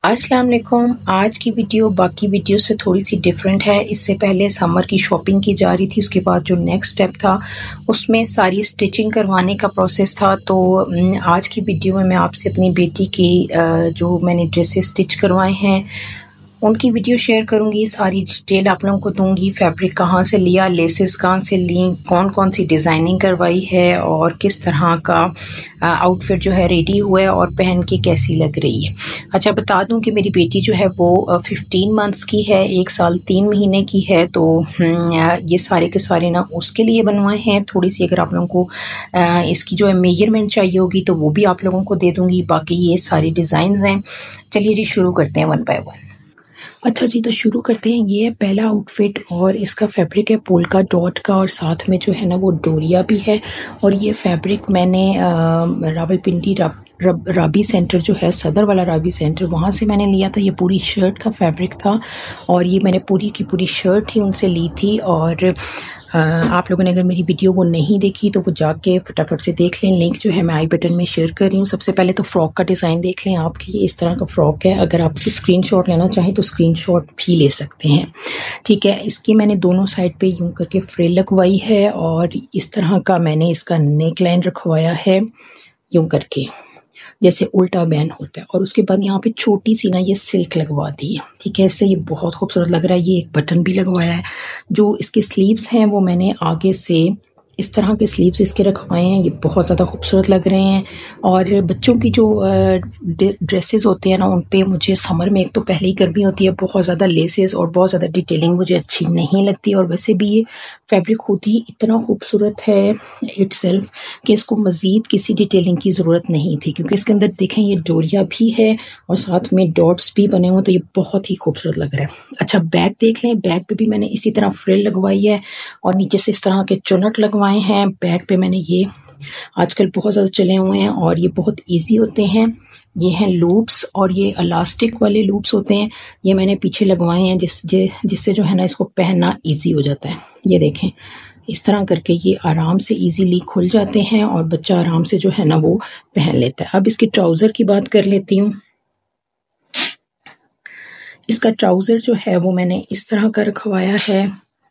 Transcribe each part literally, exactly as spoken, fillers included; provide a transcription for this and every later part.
अस्सलाम वालेकुम। आज की वीडियो बाकी वीडियो से थोड़ी सी डिफरेंट है। इससे पहले समर की शॉपिंग की जा रही थी, उसके बाद जो नेक्स्ट स्टेप था उसमें सारी स्टिचिंग करवाने का प्रोसेस था। तो आज की वीडियो में मैं आपसे अपनी बेटी की जो मैंने ड्रेसेस स्टिच करवाए हैं उनकी वीडियो शेयर करूंगी। सारी डिटेल आप लोगों को दूंगी। फैब्रिक कहाँ से लिया, लेसेस कहाँ से ली, कौन कौन सी डिज़ाइनिंग करवाई है और किस तरह का आउटफिट जो है रेडी हुआ है और पहन के कैसी लग रही है। अच्छा, बता दूं कि मेरी बेटी जो है वो फिफ्टीन मंथ्स की है, एक साल तीन महीने की है। तो ये सारे के सारे ना उसके लिए बनवाए हैं। थोड़ी सी अगर आप लोगों को इसकी जो है मेजरमेंट चाहिए होगी तो वो भी आप लोगों को दे दूंगी। बाकी ये सारी डिज़ाइन हैं। चलिए जी शुरू करते हैं वन बाय वन। अच्छा जी, तो शुरू करते हैं। ये है पहला आउटफिट और इसका फैब्रिक है पोल्का डॉट का और साथ में जो है ना वो डोरिया भी है। और ये फैब्रिक मैंने रावलपिंडी रब, रब, राबी सेंटर जो है, सदर वाला राबी सेंटर, वहाँ से मैंने लिया था। ये पूरी शर्ट का फैब्रिक था और ये मैंने पूरी की पूरी शर्ट ही उनसे ली थी। और आप लोगों ने अगर मेरी वीडियो को नहीं देखी तो वो जाके फटाफट से देख लें। लिंक जो है मैं आई बटन में शेयर कर रही हूँ। सबसे पहले तो फ्रॉक का डिज़ाइन देख लें। आपके ये इस तरह का फ्रॉक है। अगर आप स्क्रीनशॉट लेना चाहें तो स्क्रीनशॉट भी ले सकते हैं, ठीक है। इसकी मैंने दोनों साइड पे यूं करके फ्रिल लगवाई है और इस तरह का मैंने इसका नेक लाइन रखवाया है यूं करके, जैसे उल्टा बैन होता है। और उसके बाद यहाँ पे छोटी सी ना ये सिल्क लगवा दी है, ठीक है। इससे ये बहुत खूबसूरत लग रहा है। ये एक बटन भी लगवाया है। जो इसके स्लीव्स हैं वो मैंने आगे से इस तरह के स्लीव्स इसके रखवाए हैं। ये बहुत ज़्यादा खूबसूरत लग रहे हैं। और बच्चों की जो ड्रेसेस होते हैं ना उन पे मुझे समर में एक तो पहले ही गर्मी होती है, बहुत ज़्यादा लेसेस और बहुत ज़्यादा डिटेलिंग मुझे अच्छी नहीं लगती। और वैसे भी ये फैब्रिक खुद ही इतना खूबसूरत है इटसेल्फ कि इसको मज़ीद किसी डिटेलिंग की ज़रूरत नहीं थी, क्योंकि इसके अंदर देखें ये डोरिया भी है और साथ में डॉट्स भी बने हुए, तो ये बहुत ही खूबसूरत लग रहा है। अच्छा, बैक देख लें। बैक पे भी मैंने इसी तरह फ्रिल लगवाई है और नीचे से इस तरह के चुनट लगवाए हैं। बैक पे मैंने ये आजकल बहुत ज़्यादा चले हुए हैं और ये बहुत इजी होते हैं। ये हैं लूप्स और ये इलास्टिक वाले लूप्स होते हैं। ये मैंने पीछे लगवाए हैं जिस जिससे जो है ना इसको पहनना इजी हो जाता है। ये देखें, इस तरह करके ये आराम से इजीली खुल जाते हैं और बच्चा आराम से जो है ना वो पहन लेता है। अब इसके ट्राउज़र की बात कर लेती हूँ। इसका ट्राउज़र जो है वो मैंने इस तरह का रखवाया है।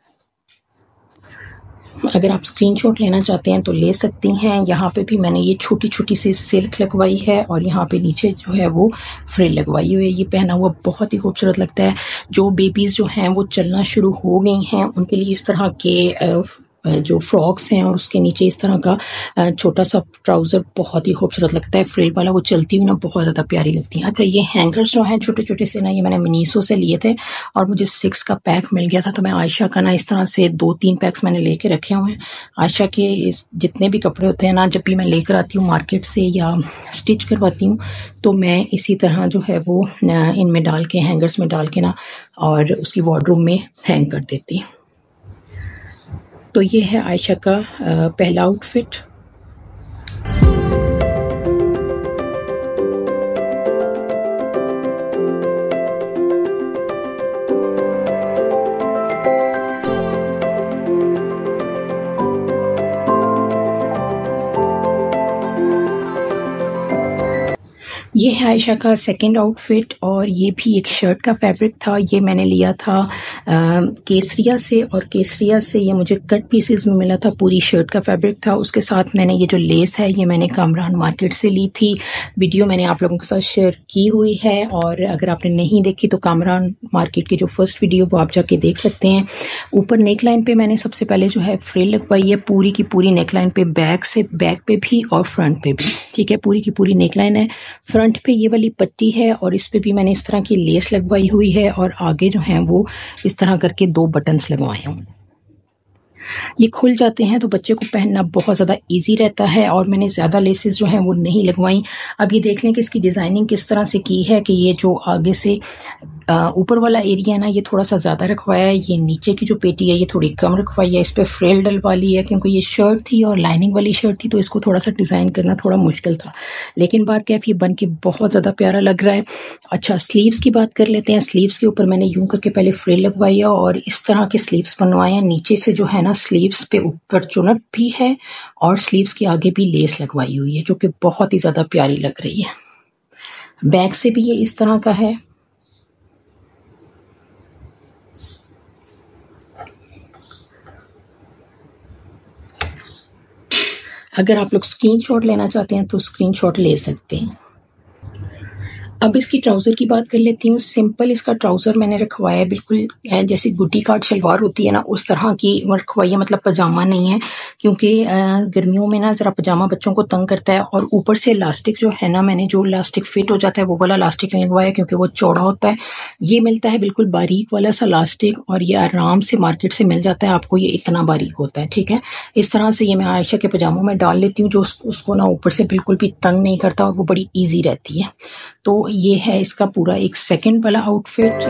अगर आप स्क्रीनशॉट लेना चाहते हैं तो ले सकती हैं। यहाँ पे भी मैंने ये छोटी छोटी सी सिल्क लगवाई है और यहाँ पे नीचे जो है वो फ्रिल लगवाई हुई है। ये पहना हुआ बहुत ही खूबसूरत लगता है। जो बेबीज़ जो हैं वो चलना शुरू हो गई हैं उनके लिए इस तरह के जो फ्रॉक्स हैं और उसके नीचे इस तरह का छोटा सा ट्राउज़र बहुत ही खूबसूरत लगता है। फ्रिल वाला वो चलती हुई ना बहुत ज़्यादा प्यारी लगती है। अच्छा, ये हैंगर्स जो हैं छोटे छोटे से ना, ये मैंने मिनीसो से लिए थे और मुझे सिक्स का पैक मिल गया था। तो मैं आयशा का ना इस तरह से दो तीन पैक्स मैंने लेके रखे हुए हैं। आयशा के इस जितने भी कपड़े होते हैं ना, जब भी मैं लेकर आती हूँ मार्केट से या स्टिच करवाती हूँ तो मैं इसी तरह जो है वो इनमें डाल के, हैंगर्स में डाल के ना, और उसकी वार्डरूम में हैंग कर देती हूँ। तो ये है आयशा का पहला आउटफिट। ये है आयशा का सेकंड आउटफिट और ये भी एक शर्ट का फैब्रिक था। ये मैंने लिया था आ, केसरिया से और केसरिया से ये मुझे कट पीसेस में मिला था। पूरी शर्ट का फैब्रिक था। उसके साथ मैंने ये जो लेस है ये मैंने कामरान मार्केट से ली थी। वीडियो मैंने आप लोगों के साथ शेयर की हुई है और अगर आपने नहीं देखी तो कामरान मार्केट की जो फर्स्ट वीडियो वो आप जाके देख सकते हैं। ऊपर नेक लाइन पे मैंने सबसे पहले जो है फ्रिल लगवाई है पूरी की पूरी नेक लाइन पे, बैक से बैक पे भी और फ्रंट पे भी, ठीक है। पूरी की पूरी नेक लाइन है। फ्रंट पे ये वाली पट्टी है और इस पे भी मैंने इस तरह की लेस लगवाई हुई है और आगे जो है वो इस तरह करके दो बटन्स लगवाए हैं। ये खुल जाते हैं तो बच्चे को पहनना बहुत ज़्यादा इजी रहता है और मैंने ज़्यादा लेसेस जो हैं वो नहीं लगवाई। अब ये देख लें कि इसकी डिज़ाइनिंग किस तरह से की है कि ये जो आगे से ऊपर वाला एरिया है ना ये थोड़ा सा ज़्यादा रखवाया है। ये नीचे की जो पेटी है ये थोड़ी कम रखवाई है। इस पर फ्रिल डलवा ली है क्योंकि ये शर्ट थी और लाइनिंग वाली शर्ट थी तो इसको थोड़ा सा डिज़ाइन करना थोड़ा मुश्किल था, लेकिन बार कैफ ये बन के बहुत ज़्यादा प्यारा लग रहा है। अच्छा, स्लीव्स की बात कर लेते हैं। स्लीव्स के ऊपर मैंने यूं करके पहले फ्रिल लगवाई है और इस तरह के स्लीव्स बनवाए हैं। नीचे से जो है ना स्लीव्स पे ऊपर चुनट भी है और स्लीव्स के आगे भी लेस लगवाई हुई है जो कि बहुत ही ज़्यादा प्यारी लग रही है। बैक से भी ये इस तरह का है। अगर आप लोग स्क्रीनशॉट लेना चाहते हैं तो स्क्रीनशॉट ले सकते हैं। अब इसकी ट्राउज़र की बात कर लेती हूँ। सिंपल इसका ट्राउज़र मैंने रखवाया है, बिल्कुल जैसे गुड्डी काट शलवार होती है ना उस तरह की रखवाई है, मतलब पजामा नहीं है, क्योंकि गर्मियों में ना ज़रा पजामा बच्चों को तंग करता है। और ऊपर से इलास्टिक जो है ना, मैंने जो इलास्टिक फिट हो जाता है वो वाला इलास्टिक नहीं लगवाया क्योंकि वो चौड़ा होता है। ये मिलता है बिल्कुल बारीक वाला सा इलास्टिक, और ये आराम से मार्केट से मिल जाता है आपको, ये इतना बारीक होता है। ठीक है, इस तरह से ये मैं आयशा के पजामों में डाल लेती हूँ, जो उसको ना ऊपर से बिल्कुल भी तंग नहीं करता और वो बड़ी ईजी रहती है। तो ये है इसका पूरा एक सेकंड वाला आउटफिट।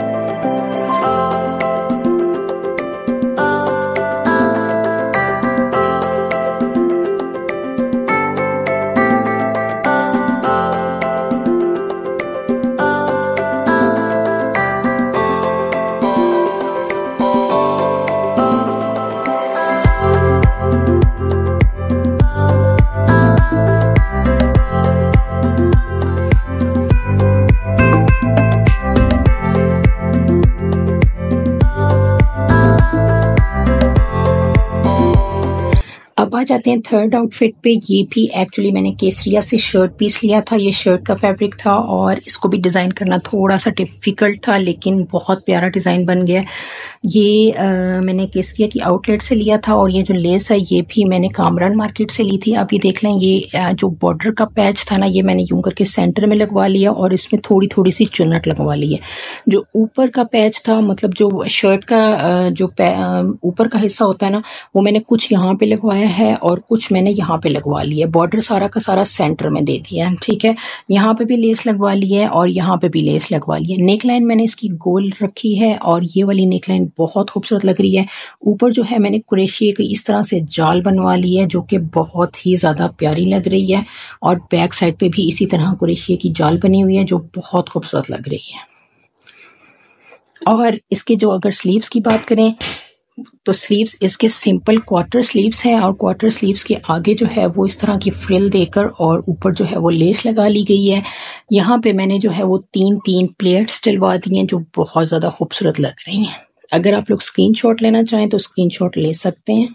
अब आ जाते हैं थर्ड आउटफिट पे। ये भी एक्चुअली मैंने केसरिया से शर्ट पीस लिया था, ये शर्ट का फैब्रिक था और इसको भी डिज़ाइन करना थोड़ा सा डिफ़िकल्ट था, लेकिन बहुत प्यारा डिज़ाइन बन गया। ये आ, मैंने केसरिया की आउटलेट से लिया था, और ये जो लेस है ये भी मैंने कामरान मार्केट से ली थी। आप ये देख लें, ये आ, जो बॉर्डर का पैच था ना, ये मैंने यूं करके सेंटर में लगवा लिया और इसमें थोड़ी थोड़ी सी चुन्नट लगवा ली है। जो ऊपर का पैच था, मतलब जो शर्ट का आ, जो ऊपर का हिस्सा होता है ना, वो मैंने कुछ यहाँ पे लगवाया है और कुछ मैंने यहाँ पे लगवा लिया। बॉर्डर सारा का सारा सेंटर में दे दिया है। ठीक है, यहाँ पे भी लेस लगवा ली है और यहाँ पे भी लेस लगवा ली है। नेक लाइन मैंने इसकी गोल रखी है और ये वाली नेक लाइन बहुत खूबसूरत लग रही है। ऊपर जो है मैंने कुरैशिये की इस तरह से जाल बनवा ली है, जो कि बहुत ही ज़्यादा प्यारी लग रही है। और बैक साइड पे भी इसी तरह कुरैशिये की जाल बनी हुई है, जो बहुत खूबसूरत लग रही है। और इसके जो अगर स्लीव्स की बात करें तो स्लीव्स इसके सिंपल क्वार्टर स्लीव्स हैं, और क्वार्टर स्लीव्स के आगे जो है वो इस तरह की फ्रिल देकर और ऊपर जो है वो लेस लगा ली गई है। यहाँ पे मैंने जो है वो तीन तीन प्लेट्स डलवा दी हैं, जो बहुत ज़्यादा खूबसूरत लग रही हैं। अगर आप लोग स्क्रीनशॉट लेना चाहें तो स्क्रीनशॉट ले सकते हैं।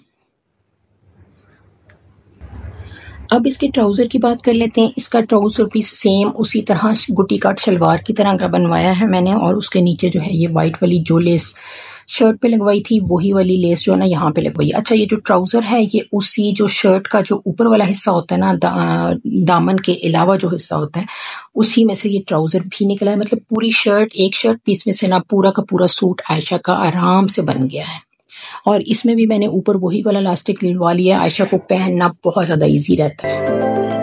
अब इसके ट्राउज़र की बात कर लेते हैं। इसका ट्राउज़र भी सेम उसी तरह गुटी काट शलवार की तरह का बनवाया है मैंने, और उसके नीचे जो है ये वाइट वाली जो लेस शर्ट पे लगवाई थी वही वाली लेस जो है ना यहाँ पे लगवाई। अच्छा, ये जो ट्राउज़र है ये उसी जो शर्ट का जो ऊपर वाला हिस्सा होता है ना, दा, दामन के अलावा जो हिस्सा होता है उसी में से ये ट्राउज़र भी निकला है। मतलब पूरी शर्ट, एक शर्ट पीस में से ना पूरा का पूरा सूट आयशा का आराम से बन गया है। और इसमें भी मैंने ऊपर वही वाला इलास्टिक लगवा लिया। आयशा को पहनना बहुत ज़्यादा ईजी रहता है।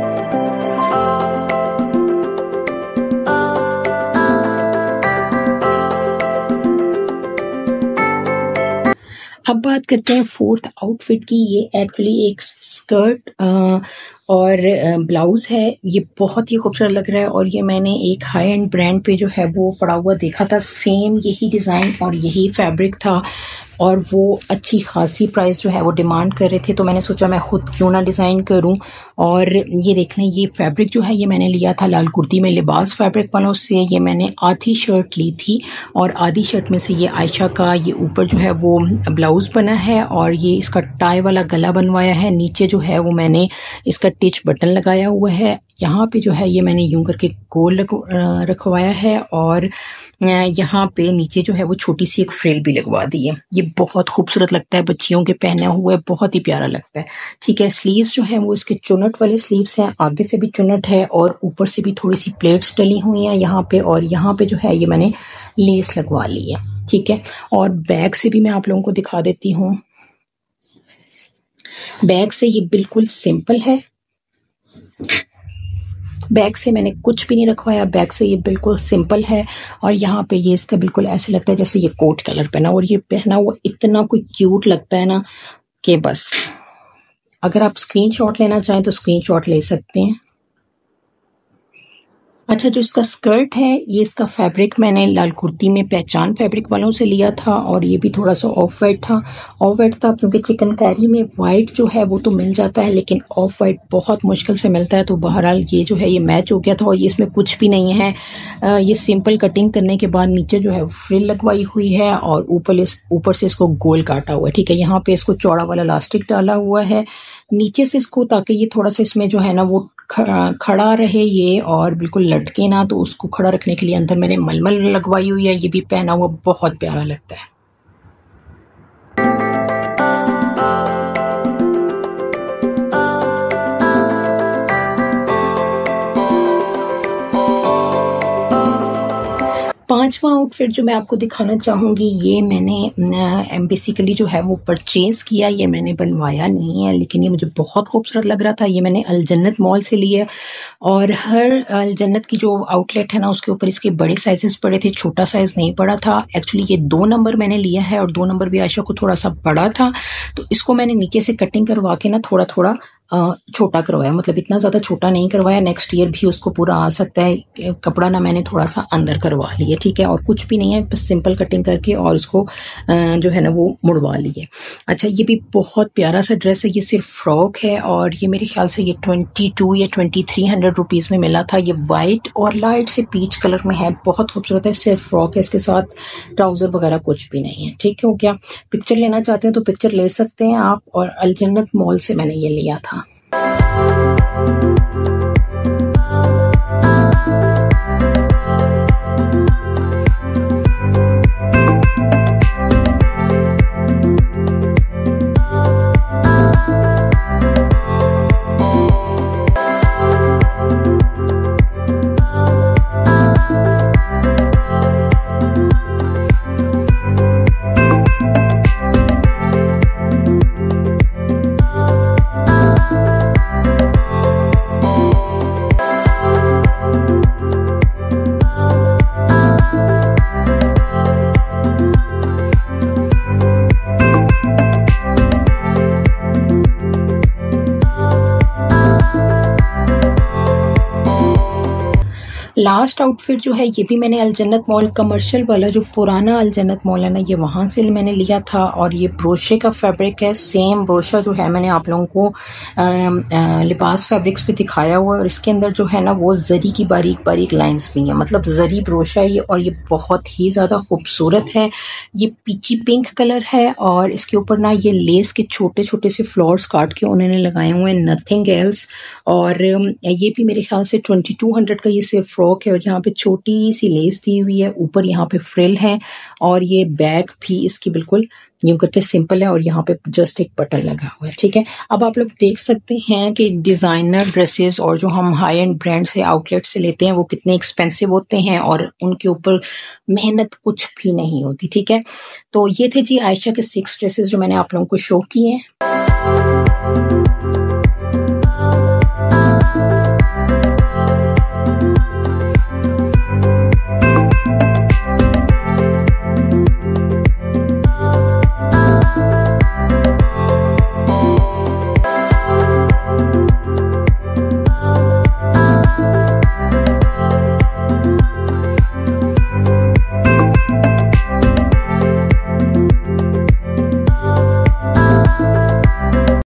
अब बात करते हैं फोर्थ आउटफिट की। ये एक्चुअली एक स्कर्ट और ब्लाउज़ है। ये बहुत ही खूबसूरत लग रहा है, और ये मैंने एक हाई एंड ब्रांड पे जो है वो पड़ा हुआ देखा था। सेम यही डिज़ाइन और यही फैब्रिक था, और वो अच्छी खासी प्राइस जो है वो डिमांड कर रहे थे, तो मैंने सोचा मैं खुद क्यों ना डिज़ाइन करूं। और ये देख लें, ये फैब्रिक जो है ये मैंने लिया था लाल कुर्ती में लिबास फैब्रिक वालों से। ये मैंने आधी शर्ट ली थी, और आधी शर्ट में से ये आयशा का ये ऊपर जो है वो ब्लाउज़ बना है, और ये इसका टाई वाला गला बनवाया है। नीचे जो है वो मैंने इसका टिच बटन लगाया हुआ है। यहाँ पे जो है ये मैंने यूं करके गोल रखवाया है, और यहाँ पे नीचे जो है वो छोटी सी एक फ्रिल भी लगवा दी है। ये बहुत खूबसूरत लगता है, बच्चियों के पहने हुए बहुत ही प्यारा लगता है। ठीक है, स्लीव्स जो है वो इसके चुनट वाले स्लीव्स हैं, आगे से भी चुनट है और ऊपर से भी थोड़ी सी प्लेट्स डली हुई हैं यहाँ पे, और यहाँ पे जो है ये मैंने लेस लगवा ली है। ठीक है, और बैक से भी मैं आप लोगों को दिखा देती हूँ। बैक से ये बिल्कुल सिंपल है, बैक से मैंने कुछ भी नहीं रखवाया। बैक से ये बिल्कुल सिंपल है, और यहाँ पे ये इसका बिल्कुल ऐसे लगता है जैसे ये कोट कलर पहना, और ये पहना हुआ इतना कोई क्यूट लगता है ना कि बस। अगर आप स्क्रीनशॉट लेना चाहें तो स्क्रीनशॉट ले सकते हैं। अच्छा, जो इसका स्कर्ट है, ये इसका फैब्रिक मैंने लाल कुर्ती में पहचान फैब्रिक वालों से लिया था और ये भी थोड़ा सा ऑफ वाइट था। ऑफ वाइट था क्योंकि चिकनकारी में वाइट जो है वो तो मिल जाता है, लेकिन ऑफ वाइट बहुत मुश्किल से मिलता है। तो बहरहाल ये जो है ये मैच हो गया था और ये इसमें कुछ भी नहीं है। आ, ये सिंपल कटिंग करने के बाद नीचे जो है फ्रिल लगवाई हुई है और ऊपर इस ऊपर से इसको गोल काटा हुआ है। ठीक है, यहाँ पे इसको चौड़ा वाला इलास्टिक डाला हुआ है नीचे से इसको, ताकि ये थोड़ा सा इसमें जो है ना वो खड़ा रहे ये और बिल्कुल लटके ना। तो उसको खड़ा रखने के लिए अंदर मैंने मलमल लगवाई हुई है। ये भी पहना हुआ बहुत प्यारा लगता है। पांचवा आउटफिट जो मैं आपको दिखाना चाहूँगी, ये मैंने बेसिकली जो है वो परचेज किया, ये मैंने बनवाया नहीं है, लेकिन ये मुझे बहुत खूबसूरत लग रहा था। ये मैंने अल जन्नत मॉल से लिया और हर अल जन्नत की जो आउटलेट है ना उसके ऊपर इसके बड़े साइजेस पड़े थे, छोटा साइज नहीं पड़ा था। एक्चुअली ये दो नंबर मैंने लिया है और दो नंबर भी आयशा को थोड़ा सा बड़ा था, तो इसको मैंने नीचे से कटिंग करवा के ना थोड़ा थोड़ा छोटा करवाया, मतलब इतना ज़्यादा छोटा नहीं करवाया। नेक्स्ट ईयर भी उसको पूरा आ सकता है कपड़ा ना, मैंने थोड़ा सा अंदर करवा लिया। ठीक है, और कुछ भी नहीं है, बस सिंपल कटिंग करके और उसको जो है ना वो मुड़वा लिए। अच्छा, ये भी बहुत प्यारा सा ड्रेस है। ये सिर्फ फ्रॉक है और ये मेरे ख्याल से ये ट्वेंटी टू या ट्वेंटी थ्री हंड्रेड रुपीज़ में मिला था। ये वाइट और लाइट से पीच कलर में है, बहुत खूबसूरत है। सिर्फ फ्रॉक है, इसके साथ ट्राउज़र वगैरह कुछ भी नहीं है। ठीक हो गया, पिक्चर लेना चाहते हैं तो पिक्चर ले सकते हैं आप। और अल जन्नत मॉल से मैंने ये लिया था। लास्ट आउटफिट जो है ये भी मैंने अल जन्नत मॉल कमर्शियल वाला, जो पुराना अल जन्नत मॉल है ना, ये वहाँ से मैंने लिया था। और ये ब्रोशे का फैब्रिक है। सेम ब्रोशा जो है मैंने आप लोगों को आ, आ, लिबास फैब्रिक्स पे दिखाया हुआ है और इसके अंदर जो है ना वो जरी की बारीक बारीक लाइंस भी हैं, मतलब जरी ब्रोशा है ये। और ये बहुत ही ज़्यादा खूबसूरत है। ये पीची पिंक कलर है और इसके ऊपर ना ये लेस के छोटे छोटे से फ्लावर्स काट के उन्होंने लगाए हुए हैं, नथिंग एल्स। और ये भी मेरे ख्याल से ट्वेंटी टू हंड्रेड का ये सिर्फ फ्रॉक है और यहाँ पे छोटी सी लेस दी हुई है, ऊपर यहाँ पे फ्रिल है और ये बैग भी इसकी बिल्कुल यूं करके सिंपल है और यहाँ पे जस्ट एक बटन लगा हुआ है। ठीक है, अब आप लोग देख सकते हैं कि डिज़ाइनर ड्रेसेस और जो हम हाई एंड ब्रांड से आउटलेट से लेते हैं वो कितने एक्सपेंसिव होते हैं और उनके ऊपर मेहनत कुछ भी नहीं होती। ठीक है, तो ये थे जी आयशा के सिक्स ड्रेसेस जो मैंने आप लोगों को शो किए हैं।